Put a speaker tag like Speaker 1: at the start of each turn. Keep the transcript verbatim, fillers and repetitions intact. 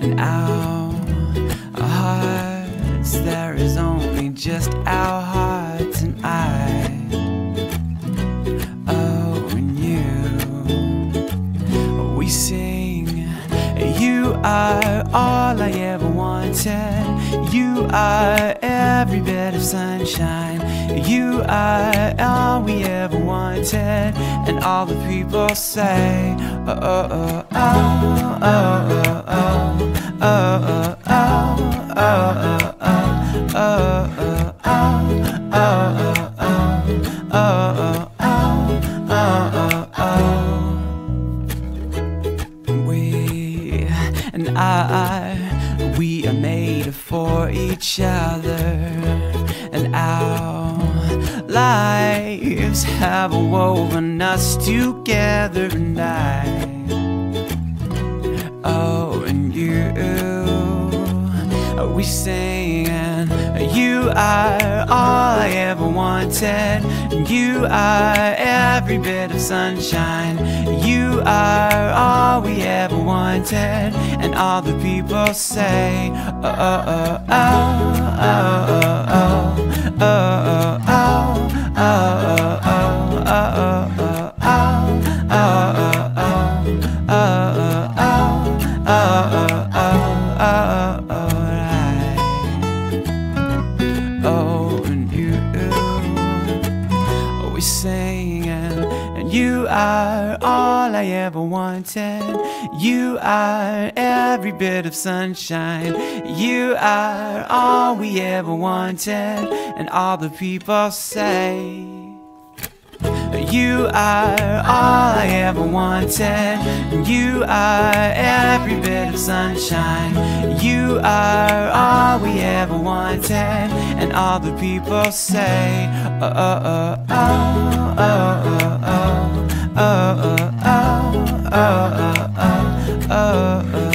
Speaker 1: in our hearts there is only just our hearts and I. Oh, and you, we sing. You are all I ever wanted. You are every bit of sunshine. You are all we ever wanted. And all the people say, oh, oh, oh, oh, oh, oh, oh, oh, oh, oh, we and I, we are made for each other, and our lives have woven us together. And I, oh, and you, we sing. You are all I ever wanted. You are every bit of sunshine. You are all we ever wanted. And all the people say, oh, oh, oh, oh, oh, oh, oh, oh, oh, oh, oh, oh, oh, and you, we sing. And you are all I ever wanted. You are every bit of sunshine. You are all we ever wanted. And all the people say, you are all I ever wanted. You are every bit of sunshine. You are all we ever wanted. And all the people say, oh, oh, oh, oh, oh, oh, oh, oh, oh, oh, oh, oh, oh, oh.